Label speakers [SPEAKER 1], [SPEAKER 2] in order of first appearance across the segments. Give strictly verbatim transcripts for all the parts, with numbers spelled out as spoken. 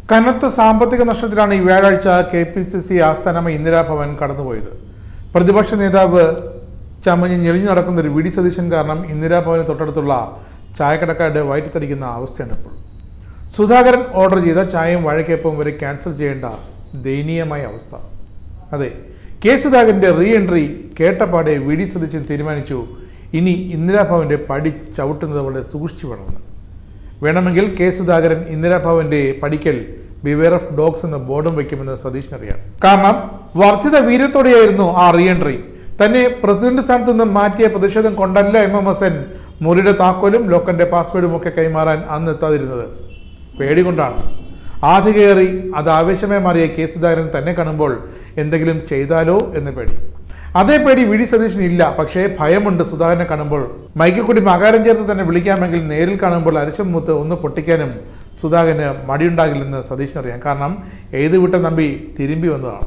[SPEAKER 1] കനത്ത സാമ്പത്തിക നഷ്ടത്തിലാണ് ഈ വ്യാഴാഴ്ച കെ പി സി സി ആസ്ഥാനമായ ഇന്ദിരാഭവൻ കടന്നുപോയത്. പ്രതിപക്ഷ നേതാവ് ചമഞ്ഞ് ഞെളിഞ്ഞു നടക്കുന്ന ഒരു വി ഡി സതീശൻ കാരണം ഇന്ദിരാഭവന് തൊട്ടടുത്തുള്ള ചായക്കടക്കാരുടെ വയറ്റിത്തടിക്കുന്ന അവസ്ഥയാണ് ഇപ്പോൾ. സുധാകരൻ ഓർഡർ ചെയ്ത ചായയും വാഴക്കേപ്പും വരെ ക്യാൻസൽ ചെയ്യേണ്ട ദയനീയമായ അവസ്ഥ. അതെ, കെ സുധാകരൻ്റെ റീ എൻട്രി കേട്ടപാടെ വി ഡി സതീശൻ തീരുമാനിച്ചു ഇനി ഇന്ദിരാഭവൻ്റെ പടി ചവിട്ടുന്നത് വളരെ സൂക്ഷിച്ചു വേണമെന്ന്. വേണമെങ്കിൽ കെ സുധാകരൻ ഇന്ദിരാഭവന്റെ പടിക്കൽ ബിവെയർ ഓഫ് ഡോഗ്സ് എന്ന ബോർഡും വയ്ക്കുമെന്ന് സതീശനറിയാം. കാരണം വർദ്ധിത വീര്യത്തോടെയായിരുന്നു ആ റീ എൻട്രി. തന്നെ പ്രസിഡന്റ് സ്ഥാനത്ത് നിന്ന് മാറ്റിയ പ്രതിഷേധം കൊണ്ടല്ല എം എം ഹസൻ മുറിയുടെ താക്കോലും ലോക്കറിന്റെ പാസ്വേഡും ഒക്കെ കൈമാറാൻ അന്ന് എത്താതിരുന്നത്. പേടി കൊണ്ടാണ്. ആദ്യ കയറി അത് ആവേശമായി മാറിയ കെ സുധാകരൻ തന്നെ കാണുമ്പോൾ എന്തെങ്കിലും ചെയ്താലോ എന്ന് പേടി. അതേ പേടി വി ഡി സതീശന് ഇല്ല. പക്ഷേ ഭയമുണ്ട് സുധാകരനെ കാണുമ്പോൾ. മൈക്കിൽ കൂടി മകാരം ചേർത്ത് തന്നെ വിളിക്കാമെങ്കിൽ നേരിൽ കാണുമ്പോൾ അരിശം മൂത്ത് ഒന്ന് പൊട്ടിക്കാനും സുധാകരന് മടിയുണ്ടാകില്ലെന്ന് സതീശനറിയാം. കാരണം എഴുതി വിട്ട നമ്പി തിരുമ്പി വന്നതാണ്.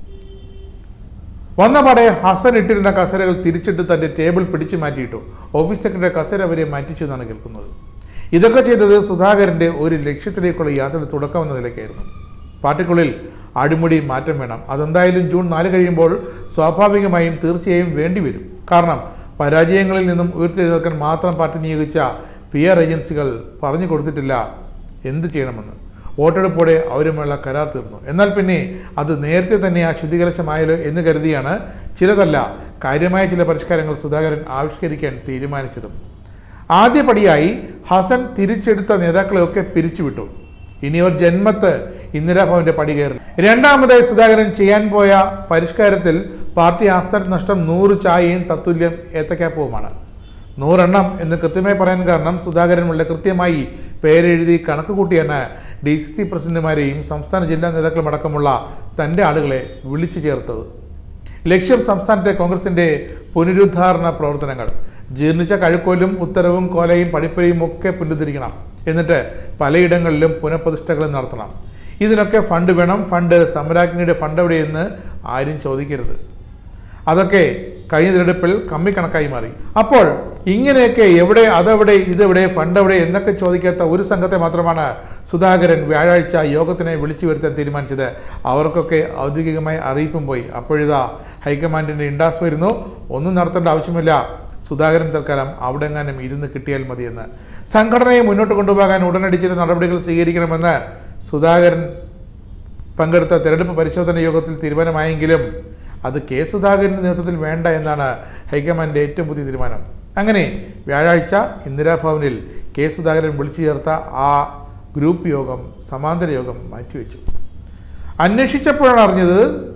[SPEAKER 1] വന്നപാടെ ഹസൻ ഇട്ടിരുന്ന കസേരകൾ തിരിച്ചിട്ട് തന്റെ ടേബിൾ പിടിച്ചു മാറ്റിയിട്ടു. ഓഫീസ് സെക്രട്ടറി കസേര വരെ മാറ്റിച്ചു എന്നാണ് കേൾക്കുന്നത്. ഇതൊക്കെ ചെയ്തത് സുധാകരന്റെ ഒരു ലക്ഷ്യത്തിലേക്കുള്ള യാത്രയുടെ തുടക്കം എന്ന നിലയ്ക്കായിരുന്നു. പാർട്ടിക്കുള്ളിൽ അടിമുടി മാറ്റം വേണം. അതെന്തായാലും ജൂൺ നാല് കഴിയുമ്പോൾ സ്വാഭാവികമായും തീർച്ചയായും വേണ്ടിവരും. കാരണം പരാജയങ്ങളിൽ നിന്നും ഉയർത്തെഴുന്നേൽക്കാൻ മാത്രം പാർട്ടി നിയോഗിച്ച പി ആർ ഏജൻസികൾ പറഞ്ഞു കൊടുത്തിട്ടില്ല എന്ത് ചെയ്യണമെന്ന്. വോട്ടെടുപ്പോടെ അവരുമായുള്ള കരാർ തീർന്നു. എന്നാൽ പിന്നെ അത് നേരത്തെ തന്നെ ആ ശുദ്ധീകരണമായാലോ എന്ന് കരുതിയാണ് ചിലതല്ല കാര്യമായ ചില പരിഷ്കാരങ്ങൾ സുധാകരൻ ആവിഷ്കരിക്കാൻ തീരുമാനിച്ചതും. ആദ്യപടിയായി ഹസൻ തിരിച്ചെടുത്ത നേതാക്കളെയൊക്കെ പിരിച്ചുവിട്ടു. ഇനി അവർ ജന്മത്ത് ഇന്ദിരാഭവന്റെ പടി കയറി. രണ്ടാമതായി സുധാകരൻ ചെയ്യാൻ പോയ പരിഷ്കാരത്തിൽ പാർട്ടി ആസ്ഥാന നഷ്ടം നൂറ് ചായയും തത്തുല്യം ഏത്തക്കാപ്പവുമാണ്. നൂറെണ്ണം എന്ന് കൃത്യമായി പറയാൻ കാരണം സുധാകരൻ വളരെ കൃത്യമായി പേരെഴുതി കണക്ക് കൂട്ടിയാണ് ഡി സി സി പ്രസിഡന്റുമാരെയും സംസ്ഥാന ജില്ലാ നേതാക്കളും അടക്കമുള്ള തൻ്റെ ആളുകളെ വിളിച്ചു ചേർത്തത്. ലക്ഷ്യം സംസ്ഥാനത്തെ കോൺഗ്രസിന്റെ പുനരുദ്ധാരണ പ്രവർത്തനങ്ങൾ. ജീർണിച്ച കഴുക്കോലും ഉത്തരവും കോലയും പടിപ്പുരയും ഒക്കെ പുനരുദ്ധരിക്കണം. എന്നിട്ട് പലയിടങ്ങളിലും പുനഃപ്രതിഷ്ഠകളും നടത്തണം. ഇതിനൊക്കെ ഫണ്ട് വേണം. ഫണ്ട് സമരാഗ്നിയുടെ ഫണ്ട് എവിടെയെന്ന് ആരും ചോദിക്കരുത്. അതൊക്കെ കഴിഞ്ഞ തിരഞ്ഞെടുപ്പിൽ കമ്മിക്കണക്കായി മാറി. അപ്പോൾ ഇങ്ങനെയൊക്കെ എവിടെ അതെവിടെ ഇതെവിടെ ഫണ്ട് എവിടെ എന്നൊക്കെ ചോദിക്കാത്ത ഒരു സംഘത്തെ മാത്രമാണ് സുധാകരൻ വ്യാഴാഴ്ച യോഗത്തിനെ വിളിച്ചു വരുത്താൻ തീരുമാനിച്ചത്. അവർക്കൊക്കെ ഔദ്യോഗികമായി അറിയിപ്പും പോയി. അപ്പോഴിതാ ഹൈക്കമാൻഡിന്റെ ഇൻഡാസ് വരുന്നു. ഒന്നും നടത്തേണ്ട ആവശ്യമില്ല, സുധാകരൻ തൽക്കാലം അവിടെ എങ്ങാനും ഇരുന്ന് കിട്ടിയാൽ മതിയെന്ന്. സംഘടനയെ മുന്നോട്ട് കൊണ്ടുപോകാൻ ഉടനടി ചില നടപടികൾ സ്വീകരിക്കണമെന്ന് സുധാകരൻ പങ്കെടുത്ത തെരഞ്ഞെടുപ്പ് പരിശോധന യോഗത്തിൽ തീരുമാനമായെങ്കിലും അത് കെ സുധാകരൻ്റെ നേതൃത്വത്തിൽ വേണ്ട എന്നാണ് ഹൈക്കമാൻഡിൻ്റെ ഏറ്റവും പുതിയ തീരുമാനം. അങ്ങനെ വ്യാഴാഴ്ച ഇന്ദിരാഭവനിൽ കെ സുധാകരൻ വിളിച്ചു ചേർത്ത ആ ഗ്രൂപ്പ് യോഗം സമാന്തര യോഗം മാറ്റിവെച്ചു. അന്വേഷിച്ചപ്പോഴാണ് അറിഞ്ഞത്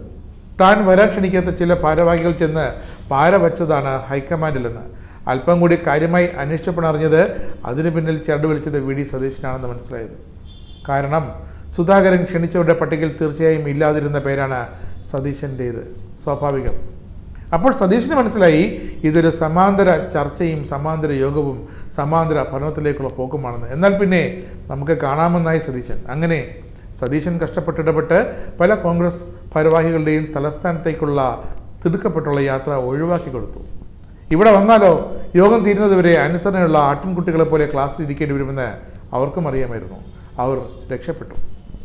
[SPEAKER 1] താൻ വരാൻ ക്ഷണിക്കാത്ത ചില ഭാരവാഹികൾ ചെന്ന് പാര വച്ചതാണ് ഹൈക്കമാൻഡിലെന്ന്. അല്പം കൂടി കാര്യമായി അന്വേഷിച്ചപ്പോൾ അറിഞ്ഞത് അതിന് പിന്നിൽ ചരട് വലിച്ചത് വി ഡി സതീശനാണെന്ന് മനസ്സിലായത്. കാരണം സുധാകരൻ ക്ഷണിച്ചവരുടെ പട്ടികയിൽ തീർച്ചയായും ഇല്ലാതിരുന്ന പേരാണ് സതീശൻ്റേത്. സ്വാഭാവികം. അപ്പോൾ സതീശന് മനസ്സിലായി ഇതൊരു സമാന്തര ചർച്ചയും സമാന്തര യോഗവും സമാന്തര ഭരണത്തിലേക്കുള്ള പോക്കുമാണെന്ന്. എന്നാൽ പിന്നെ നമുക്ക് കാണാമെന്നായി സതീശൻ. അങ്ങനെ സതീശൻ കഷ്ടപ്പെട്ടിടപെട്ട് പല കോൺഗ്രസ് ഭാരവാഹികളുടെയും തലസ്ഥാനത്തേക്കുള്ള തിടുക്കപ്പെട്ടുള്ള യാത്ര ഒഴിവാക്കി കൊടുത്തു. ഇവിടെ വന്നാലോ യോഗം തീരുന്നതുവരെ അനുസരണയുള്ള ആട്ടിൻകുട്ടികളെ പോലെ ക്ലാസ്സിൽ ഇരിക്കേണ്ടി വരുമെന്ന് അവർക്കും അറിയാമായിരുന്നു. അവർ രക്ഷപ്പെട്ടു.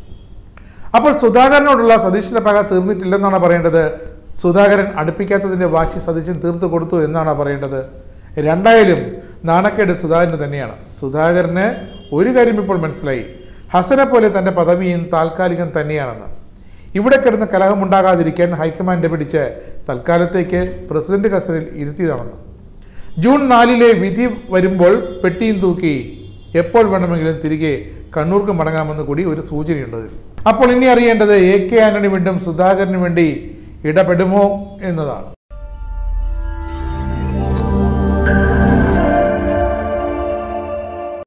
[SPEAKER 1] അപ്പോൾ സുധാകരനോടുള്ള സതീശന്റെ പക തീർന്നിട്ടില്ലെന്നാണ് പറയേണ്ടത്. സുധാകരൻ അടുപ്പിക്കാത്തതിൻ്റെ വാശി സതീശൻ തീർത്തു കൊടുത്തു എന്നാണ് പറയേണ്ടത്. രണ്ടായാലും നാണക്കേട് സുധാകരന് തന്നെയാണ്. സുധാകരന് ഒരു കാര്യം ഇപ്പോൾ മനസ്സിലായി, ഹസനെ പോലെ തൻ്റെ പദവിയും താൽക്കാലികം തന്നെയാണെന്ന്. ഇവിടെ കിടന്ന് കലഹമുണ്ടാകാതിരിക്കാൻ ഹൈക്കമാൻഡ് പിടിച്ച് തൽക്കാലത്തേക്ക് പ്രസിഡന്റ് കസേരയിൽ ഇരുത്തിയതാണെന്ന്. ജൂൺ നാലിലെ വിധി വരുമ്പോൾ പെട്ടിയും തൂക്കി എപ്പോൾ വേണമെങ്കിലും തിരികെ കണ്ണൂർക്ക് മടങ്ങാമെന്ന് കൂടി ഒരു സൂചനയുണ്ട്. അപ്പോൾ ഇനി അറിയേണ്ടത് എ കെ ആന്റണി വീണ്ടും സുധാകരന് വേണ്ടി ഇടപെടുമോ എന്നതാണ്.